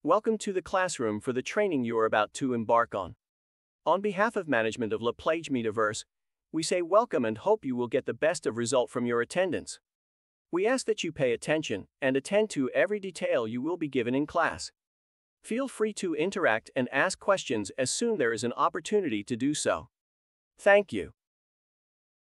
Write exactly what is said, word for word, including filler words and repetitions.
Welcome to the classroom for the training you are about to embark on. On behalf of management of La Plage Metaverse, we say welcome and hope you will get the best of result from your attendance. We ask that you pay attention and attend to every detail you will be given in class. Feel free to interact and ask questions as soon there is an opportunity to do so. Thank you.